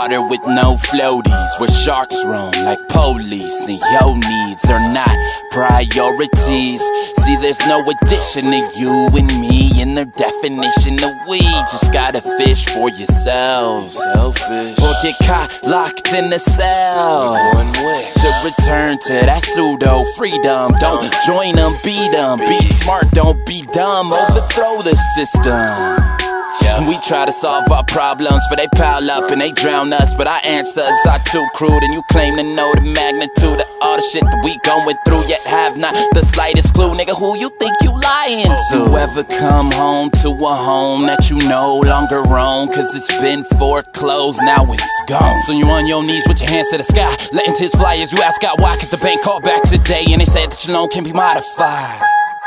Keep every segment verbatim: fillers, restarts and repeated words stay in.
water with no floaties, where sharks roam like police, and your needs are not priorities. See, there's no addition to you and me in their definition of we. Just gotta fish for yourself. Selfish. Or get caught locked in a cell. To return to that pseudo freedom. Don't join them, beat them. Be smart, don't be dumb. Overthrow the system. Yeah. We try to solve our problems, for they pile up and they drown us. But our answers are too crude, and you claim to know the magnitude of all the shit that we going through, yet have not the slightest clue. Nigga, who you think you lying to? You ever come home to a home that you no longer own? Cause it's been foreclosed, now it's gone. So you on your knees with your hands to the sky, letting tears fly as you ask God why. Cause the bank called back today and they said that your loan can be modified.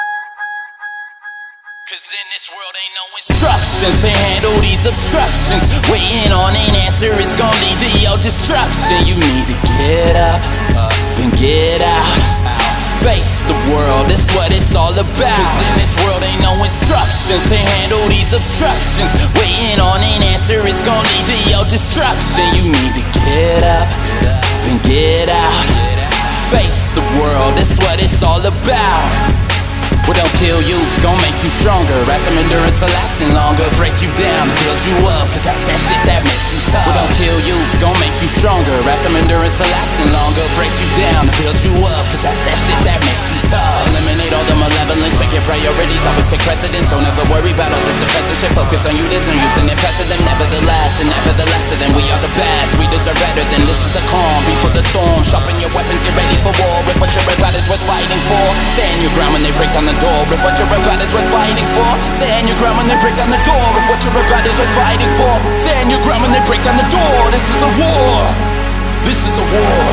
Cause in this world ain't no instructions to handle these obstructions. Waiting on an answer is gon' lead to your destruction. You need to get up and get out. Face the world, that's what it's all about. Cause in this world ain't no instructions to handle these obstructions. Waiting on an answer is gon' lead to your destruction. You need to get up and get out. Face the world, that's what it's all about. What don't kill you, it's gon' make you stronger. Add some endurance for lasting longer. Break you down and build you up, cause that's that shit that makes you tough. What don't kill you, it's gon' make you stronger. Add some endurance for lasting longer. Break you down and build you up, cause that's that shit that makes you tough. Eliminate all the malevolence, make your priorities always take precedence. Don't ever worry about others, the present shit. Focus on you, there's no use in impressing them. Nevertheless, and nevertheless to them, we are the best. We deserve better than this is the calm before the storm. Sharpen your weapons, get ready for war. If what you're about is worth fighting for, stand your ground when they break down the door. If what you're about is worth fighting for, stand your ground when they break down the door. If what you're about is worth fighting for, stand your ground when they break down the door. This is a war. This is a war.